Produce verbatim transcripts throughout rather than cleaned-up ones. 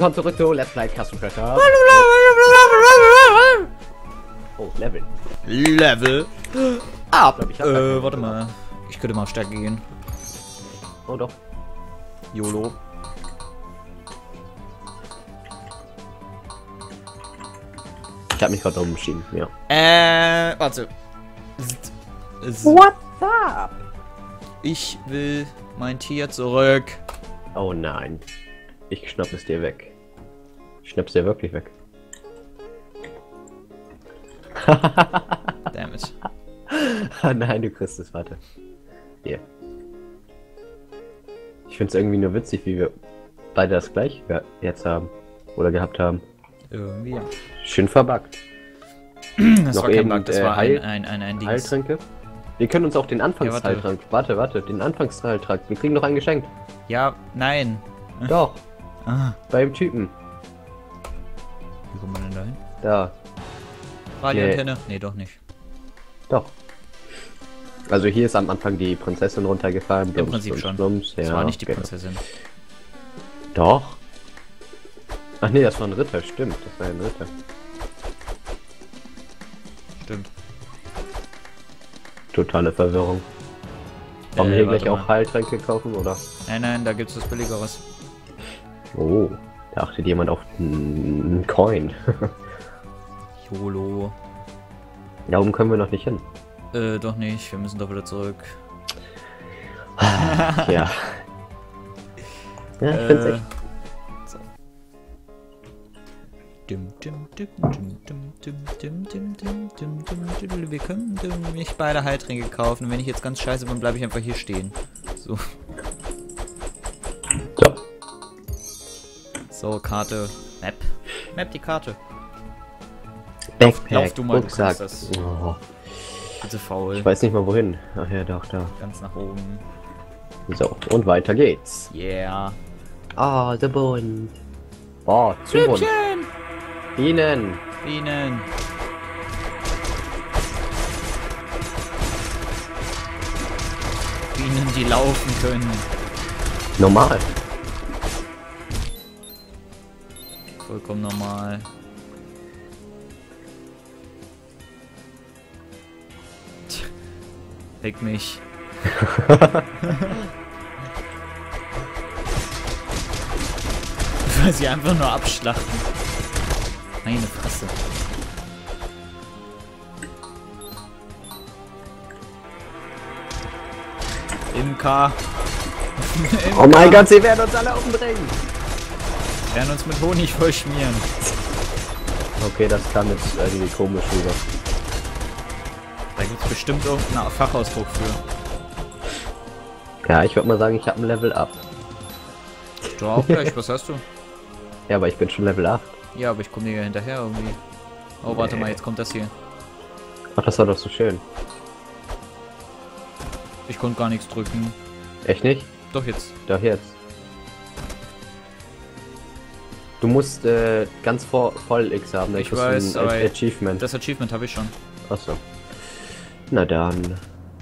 Komm zurück zu Let's Play Castle Crasher. Oh, Level. Level. Ab. Ich glaub, ich hab äh, warte mal. Ich könnte mal auf Stärke gehen. Oh doch. YOLO. Ich hab mich gerade umschieden, ja. Äh, warte. What's up? Ich will mein Tier zurück. Oh nein. Ich schnapp es dir weg. Ich schnapp's dir wirklich weg. Damn it. Nein, du kriegst es, warte. Hier. Ich find's irgendwie nur witzig, wie wir beide das gleiche jetzt haben. Oder gehabt haben. Irgendwie, ja. Schön verbuggt. Das Noch war kein eben, Bug, das äh, war Heil- ein, ein, ein, ein Dings. Heiltränke. Wir können uns auch den Anfangsheiltrank. warte. warte, den Anfangsheiltrank. Wir kriegen noch ein Geschenk. Ja, nein. Doch, Ah, beim Typen. wie kommt man denn dahin? Da, Radioantenne? Nee, doch nicht. doch. Also hier ist am Anfang die Prinzessin runtergefallen. Im Blums, Prinzip Blums, schon. Blums. Das Ja, war nicht die genau. Prinzessin. Doch. Ach nee, das war ein Ritter, stimmt. Das war ein Ritter. Stimmt. Totale Verwirrung. Wollen wir Äh, hier warte gleich auch mal. Heiltränke kaufen, oder? Nein, nein, da gibt's was Billigeres. Oh, da achtet jemand auf einen Coin. YOLO. Da oben können wir noch nicht hin. Äh, doch nicht. Wir müssen doch wieder zurück. Ja. Ja, ich find's Äh, echt. so. Dim, dim, dim, dim, dim, dim, dim, dim, dim, dim, dim, dim. Wir können nicht beide Heiltränke kaufen. Wenn ich jetzt ganz scheiße bin, bleibe ich einfach hier stehen. So. So. So, Karte. Map. Map die Karte. Backpack, lauf du mal, du Rucksack. kannst das. Oh, Bitte faul. ich weiß nicht mal wohin. Ach ja, doch, da. Ganz nach oben. So, und weiter geht's. Yeah. Ah, der Boden. Oh, zu bunt. Bienen. Bienen. Bienen, die laufen können. Normal. Vollkommen normal. Tch, Leck mich. Weil sie einfach nur abschlachten. Meine Fresse. Imker. Oh mein Gott, sie werden uns alle umbringen. Wir werden uns mit Honig vollschmieren. Okay, das kam jetzt irgendwie komisch rüber. Da gibt es bestimmt irgendeinen Fachausdruck für. Ja, ich würde mal sagen, ich habe ein Level up. Du auch gleich, was hast du? Ja, aber ich bin schon Level acht. Ja, aber ich komme dir ja hinterher irgendwie. Oh, warte Nee. mal, jetzt kommt das hier. Ach, das war doch so schön. Ich konnte gar nichts drücken. Echt nicht? Doch jetzt. Doch jetzt. Du musst äh, ganz vor, voll X haben, dann Ich kriegst du weiß, ein aber A- Achievement. Das Achievement habe ich schon. Achso. Na dann.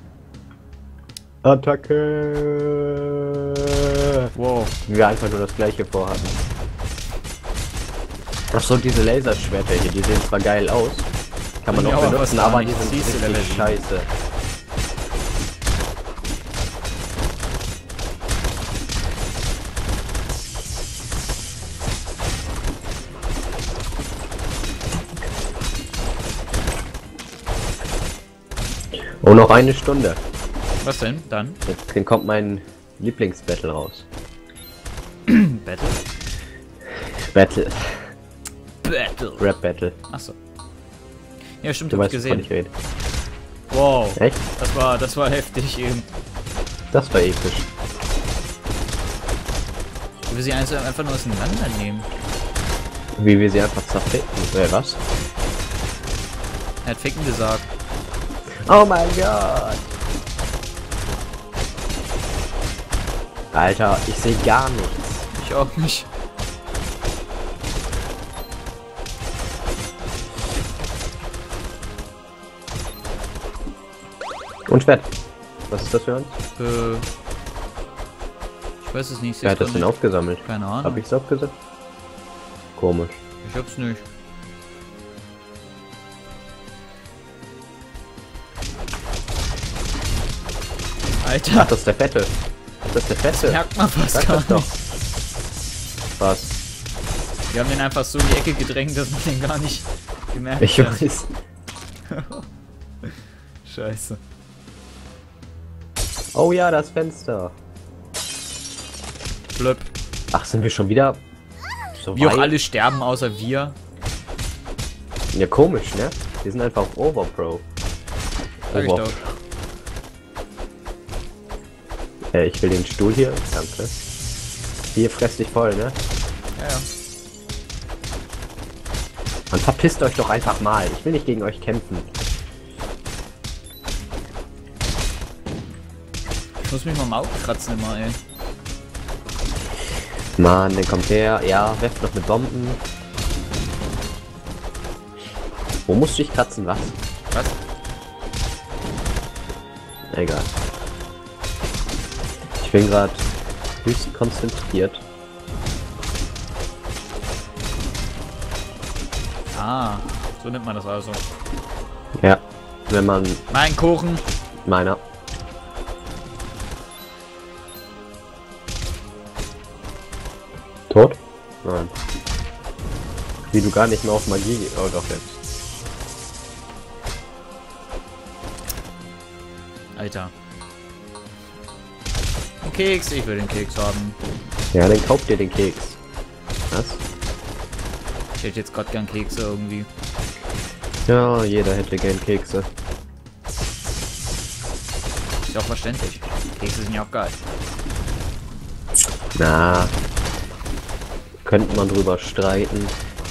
Attacke! Wow. Wie wir einfach nur das gleiche vorhatten. Achso, diese Laserschwerter hier, die sehen zwar geil aus. Kann man Ja, auch aber benutzen, was gar aber nicht. die sind Siehst du, richtig Level sieben. scheiße. Oh, noch eine Stunde. Was denn? Dann? Jetzt dann kommt mein Lieblingsbattle raus. Battle? Battle. Battle. Rap Battle. Achso. Ja, stimmt, Du hab ich weißt, wovon gesehen. ich rede. Wow. Echt? Das war, das war heftig eben. Das war episch. Wie wir sie einfach einfach nur auseinandernehmen. Wie wir sie einfach zerficken. Äh, was? Er hat Ficken gesagt. Oh mein Gott. Alter, ich sehe gar nichts. Ich auch nicht. Und Schwert. Was ist das für uns? Äh, ich weiß es nicht. Wer seh's hat das grad denn nicht. aufgesammelt? Keine Ahnung. Hab ich's aufgesammelt? Komisch. Ich hab's nicht. Alter, Ach, das ist der Fette. Das ist der Fette. merkt man fast Sag gar das doch. nicht. Was? Wir haben den einfach so in die Ecke gedrängt, dass man den gar nicht gemerkt Ich hat. weiß. Scheiße. Oh ja, das Fenster. Blöpp. Ach, sind wir schon wieder so Wie auch weit? alle sterben, außer wir. Ja, komisch, ne? Wir sind einfach Overpro. Sag ich Over. doch. Äh, ich will den Stuhl hier. Danke. Hier, fress dich voll, ne? Ja, ja. Man verpisst euch doch einfach mal. Ich will nicht gegen euch kämpfen. Ich muss mich mal am Auge kratzen immer, ey. Mann, dann kommt der. Ja, werft noch mit Bomben. Wo musst du dich kratzen, was? Was? Egal. Ich bin gerade höchst konzentriert. Ah, so nimmt man das also. Ja, wenn man Mein Kuchen. meiner. Tot? Nein. Wie du gar nicht mehr auf Magie. Oh doch jetzt. Alter. Ein Keks, ich will den Keks haben. Ja, dann kauft ihr den Keks. Was? Ich hätte jetzt gerade gern Kekse irgendwie. Ja, jeder hätte gern Kekse. Ist ja auch verständlich. Kekse sind ja auch geil. Na. Könnte man drüber streiten.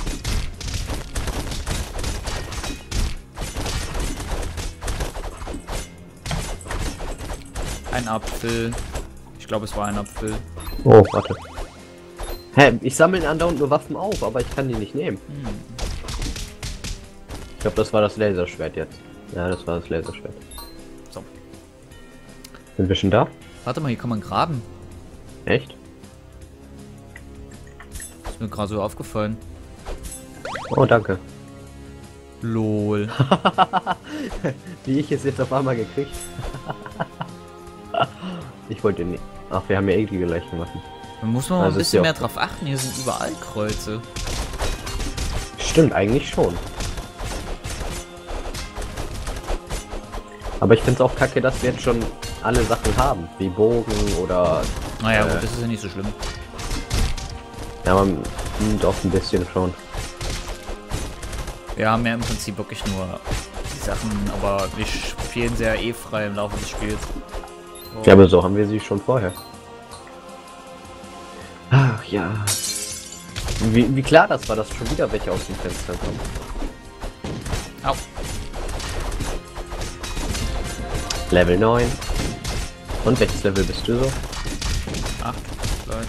Ein Apfel. Ich glaube, es war ein Apfel. Oh, warte. Hä, ich sammle andauernd nur Waffen auf, aber ich kann die nicht nehmen. Hm. Ich glaube, das war das Laserschwert jetzt. Ja, das war das Laserschwert. So. Sind wir schon da? Warte mal, hier kann man graben. Echt? Ist mir gerade so aufgefallen. Oh, danke. Lol. Wie ich es jetzt auf einmal gekriegt. Ich wollte nicht. Ach, wir haben ja eklige gleich gemacht. Da muss man mal Also ein ist bisschen ja mehr auch- drauf achten. Hier sind überall Kreuze. Stimmt, eigentlich schon. Aber ich finde es auch kacke, dass wir jetzt schon alle Sachen haben. Wie Bogen oder... Naja, Äh. gut, das ist ja nicht so schlimm. Ja, man hm, doch ein bisschen schon. Wir haben ja im Prinzip wirklich nur die Sachen, aber wir spielen sehr eh frei im Laufe des Spiels. Oh. Ja, aber so haben wir sie schon vorher. Ach ja. Wie, wie klar das war, dass schon wieder welche aus dem Fenster kommen. Au. Level neun. Und welches Level bist du so? Ach, gleich.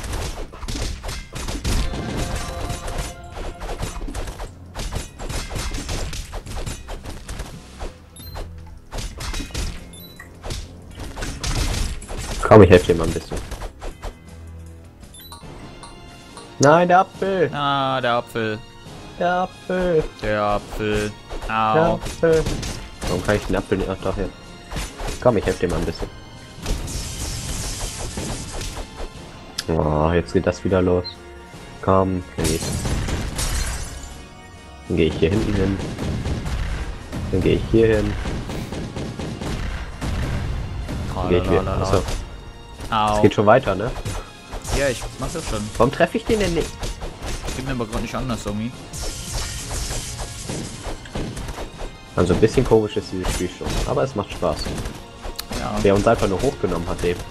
Komm, ich helfe dir mal ein bisschen. Nein, der Apfel! Ah, der Apfel. Der Apfel! Der Apfel. Der Au. Apfel! Warum kann ich den Apfel nicht? Ach doch, jetzt. Komm, ich helfe dir mal ein bisschen. Oh, jetzt geht das wieder los. Komm, dann gehe ich. Dann gehe ich hier hinten hin. Dann gehe ich hier hin. Dann gehe ich wieder. Tralalala. Achso, Au. es geht schon weiter, ne? Ja, ich mach das schon. Warum treffe ich den denn nicht? Gib mir aber gerade nicht anders, Somi. Also ein bisschen komisch ist dieses Spiel schon, aber es macht Spaß. Ja. Wer uns einfach nur hochgenommen hat, eben.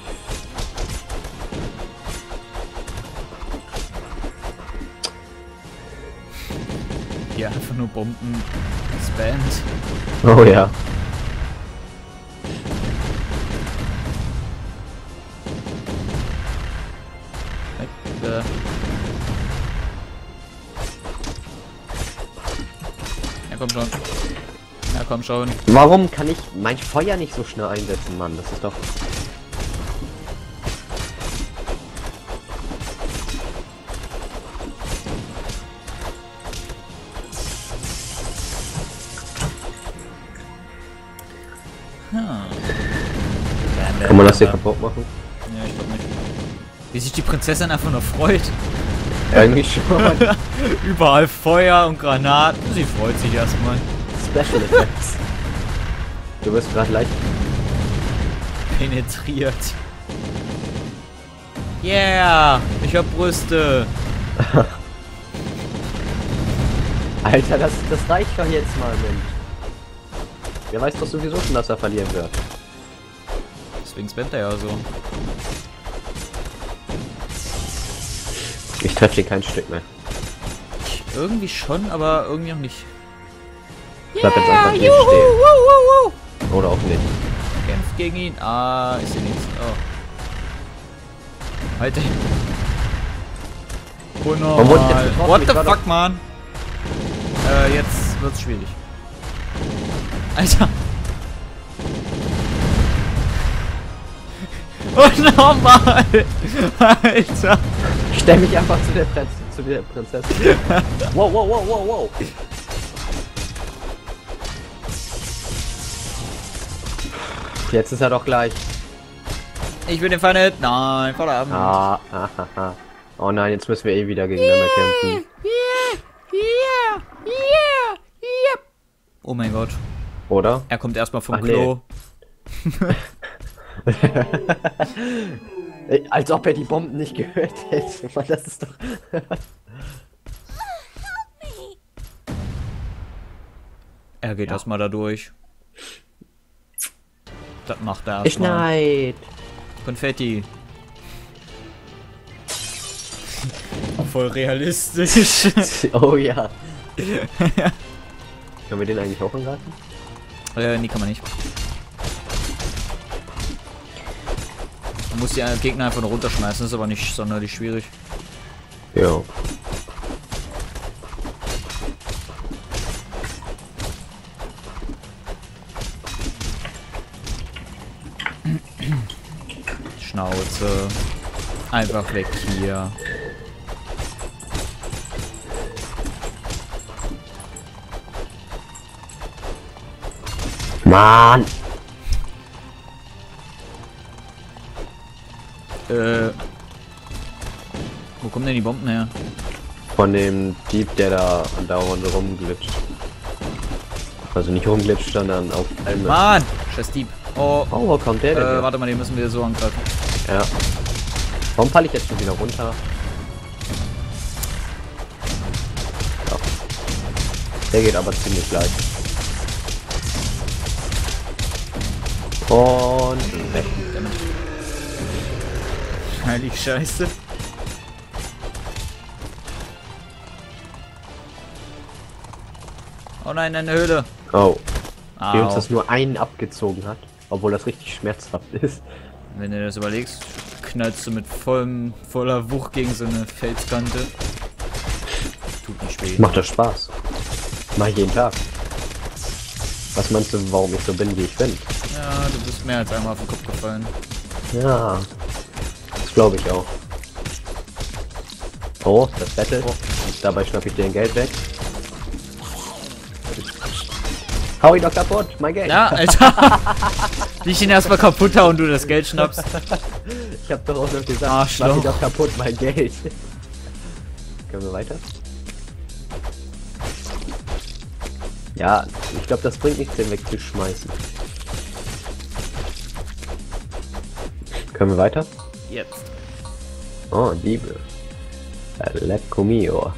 Hier einfach nur Bomben spammt. Oh ja. Äh. Ja, komm schon. Ja, komm schon. Warum kann ich mein Feuer nicht so schnell einsetzen, Mann? Das ist doch... Aha. Kann man das hier kaputt machen? Ja, ich glaube nicht. Wie sich die Prinzessin einfach nur freut. Eigentlich schon. Überall Feuer und Granaten. Sie freut sich erstmal. Special Effects. Du wirst gerade leicht Penetriert. Yeah! Ich hab Brüste. Alter, das, das reicht doch jetzt mal, Mensch. Wer weiß doch sowieso schon, dass er verlieren wird. Deswegen spammt er ja so. Ich treffe dir kein Stück mehr. Ich, irgendwie schon, aber irgendwie auch nicht. Ich bleib jetzt einfach hier juhu, stehen. wuhu, wuhu. Oder auch nicht. Kämpft gegen ihn. Ah, ist hier nichts. Oh. Halt dich. Oh no. Warum wurde ich jetzt getroffen? What Ich the war fuck, man? Äh, jetzt wird's schwierig. Alter. Oh nochmal! Alter! Ich stell mich einfach zu der, Prinz zu der Prinzessin. Wow, wow, wow, wow, wow. Jetzt ist er doch gleich. Ich bin den Feind. Nein, Feierabend. Ah, ah, ah, ah. Oh nein, jetzt müssen wir eh wieder gegeneinander kämpfen. Yeah, yeah, yeah, yeah. Oh mein Gott. Oder? Er kommt erstmal vom Ach, Klo. Ey, als ob er die Bomben nicht gehört hätte. Mann, das ist doch... Er geht Ja. erstmal da durch. Das macht er Ich erstmal. neid. Konfetti. Voll realistisch. Oh ja. Können wir den eigentlich auch angreifen? äh, nee, kann man nicht. Man muss die Gegner einfach nur runterschmeißen, ist aber nicht sonderlich schwierig. Ja. Schnauze. Einfach weg hier. Mann! Äh. Wo kommen denn die Bomben her? Von dem Dieb, der da andauernd rumglitscht. Also nicht rumglitscht, sondern auf Palme. Mann! Scheiß Dieb. Oh. Oh, wo kommt der denn? Äh, her? warte mal, den müssen wir so angreifen. Ja. Warum falle ich jetzt schon wieder runter? Ja. Der geht aber ziemlich leicht. Und weg. Damit. Heilig Scheiße. Oh nein, eine Höhle. Oh. Wie uns Au. das nur einen abgezogen hat. Obwohl das richtig schmerzhaft ist. Wenn du das überlegst, knallst du mit vollem, voller Wucht gegen so eine Felskante. Tut nicht weh. Macht das Spaß. Mach ich jeden Tag. Was meinst du, warum ich so bin, wie ich bin? Ja, du bist mehr als einmal auf den Kopf gefallen. Ja. Das glaube ich auch. Oh, das Battle. Dabei schnapp ich dir ein Geld weg. Hau ihn doch kaputt, mein Geld. Ja, Alter. Wie ich ihn erstmal kaputt hau und du das Geld schnappst. Ich hab doch auch noch gesagt, Arschloch. mach ihn doch kaputt, mein Geld. Können wir weiter? Ja, ich glaube, das bringt nichts, den wegzuschmeißen. Können wir weiter? Jetzt. Oh, Diebe. Lecco mio.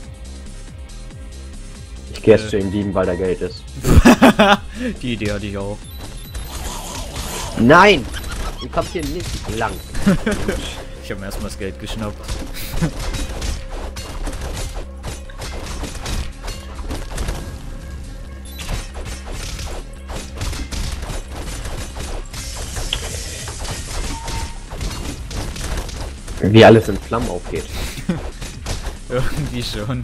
Ich gehe jetzt Äh. zu ihm Dieben, weil da Geld ist. Die Idee hatte ich auch. Nein! Ihr kommt hier nicht lang. Ich habe mir erstmal das Geld geschnappt. Wie alles in Flammen aufgeht. Irgendwie schon.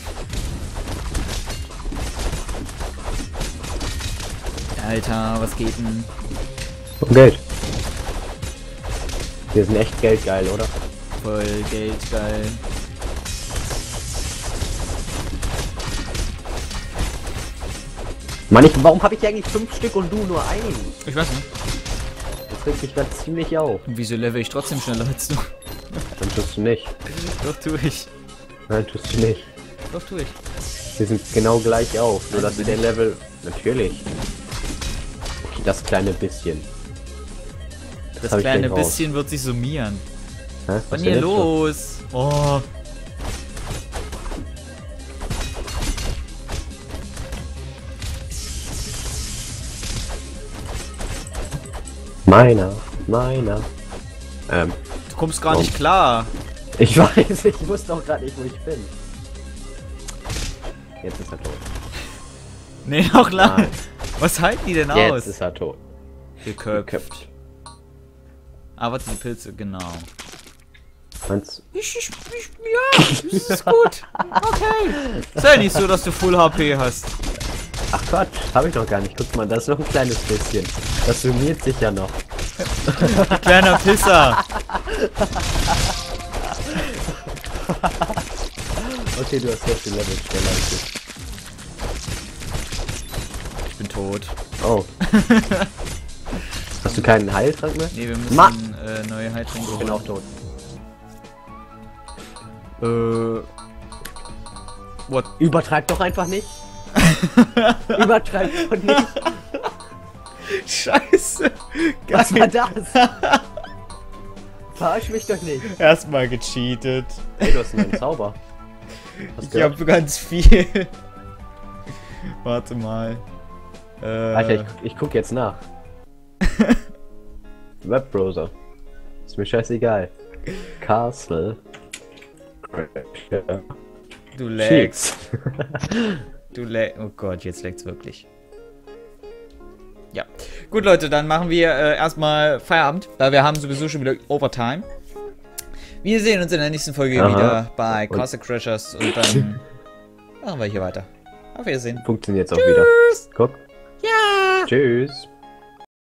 Alter, was geht denn? Und Geld. Wir sind echt geldgeil, oder? Voll Geld, geil. Mann, ich, warum habe ich hier eigentlich fünf Stück und du nur einen? Ich weiß nicht. Das regt mich gerade ziemlich auf. Und wieso level ich trotzdem schneller als du? Dann tust du nicht. Doch, tu ich. Nein, tust du nicht. Doch, tu ich. Wir sind genau gleich auf, nur Also dass bin der ich- Level... Natürlich. Okay, das kleine bisschen. Das hab ich kleine gleich raus. bisschen wird sich summieren. Hä? Was Was ist hier denn jetzt schon? los? Oh. Meiner, meiner. Ähm, Du kommst gar Warum? nicht klar. ich weiß, ich wusste auch gerade nicht, wo ich bin. Jetzt ist er tot. Nee, noch lange. Nein. Was halten die denn Jetzt aus? ist er tot. Geköpft. Geköpft. Ah, warte, die Pilze, genau. Meinst Ich, ich, ich, ja, das ist gut. Okay. Ist ja nicht so, dass du Full H P hast. Ach Gott, habe ich noch gar nicht. Guck mal, das ist noch ein kleines bisschen. Das summiert sich ja noch. Kleiner Pisser. Okay, du hast jetzt den Level schneller als ich. Ich bin tot. Oh. Hast du keinen Heiltrank mehr? Nee, wir müssen Ma- äh, neue Heiltränke Ich bin holen. auch tot. Äh. What? Übertreib doch einfach nicht. Übertreib doch nicht. Scheiße. Was war das? Verarsch mich doch nicht. Erstmal gecheatet. Hey, du hast einen Zauber. Hast Ich gehört? habe ganz viel. Warte mal. Äh, Alter, ich, ich guck jetzt nach. Webbrowser. Ist mir scheißegal. Castle. du lagst. Du lagst. Oh Gott, jetzt lagt's wirklich. Ja. Gut, Leute, dann machen wir äh, erstmal Feierabend, weil wir haben sowieso schon wieder Overtime. Wir sehen uns in der nächsten Folge Aha. wieder bei Und- Castle Crashers und dann machen wir hier weiter. Auf Wiedersehen. Funktioniert auch wieder. Guck. Ja! Tschüss.